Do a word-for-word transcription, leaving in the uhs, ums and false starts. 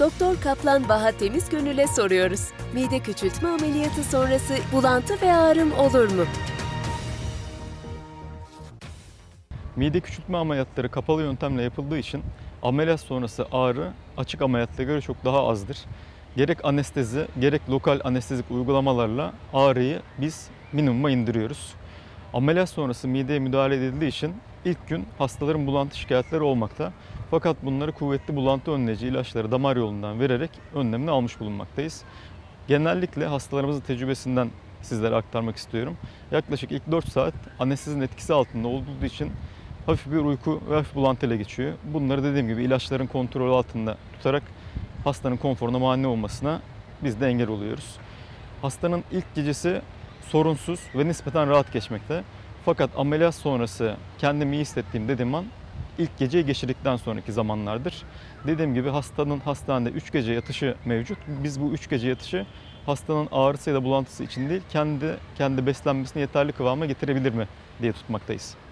Doktor Kaplan Baha Temizgönül'e soruyoruz. Mide küçültme ameliyatı sonrası bulantı ve ağrım olur mu? Mide küçültme ameliyatları kapalı yöntemle yapıldığı için ameliyat sonrası ağrı açık ameliyatta göre çok daha azdır. Gerek anestezi, gerek lokal anestezik uygulamalarla ağrıyı biz minimuma indiriyoruz. Ameliyat sonrası mideye müdahale edildiği için ilk gün hastaların bulantı şikayetleri olmakta. Fakat bunları kuvvetli bulantı önleyici ilaçları damar yolundan vererek önlemini almış bulunmaktayız. Genellikle hastalarımızın tecrübesinden sizlere aktarmak istiyorum. Yaklaşık ilk dört saat anestezinin etkisi altında olduğu için hafif bir uyku ve hafif bulantı ile geçiyor. Bunları dediğim gibi ilaçların kontrolü altında tutarak hastanın konforuna mani olmasına biz de engel oluyoruz. Hastanın ilk gecesi sorunsuz ve nispeten rahat geçmekte. Fakat ameliyat sonrası kendimi iyi hissettiğim dediğim an ilk geceyi geçirdikten sonraki zamanlardır. Dediğim gibi hastanın hastanede üç gece yatışı mevcut. Biz bu üç gece yatışı hastanın ağrısı ya da bulantısı için değil, kendi kendi beslenmesini yeterli kıvama getirebilir mi diye tutmaktayız.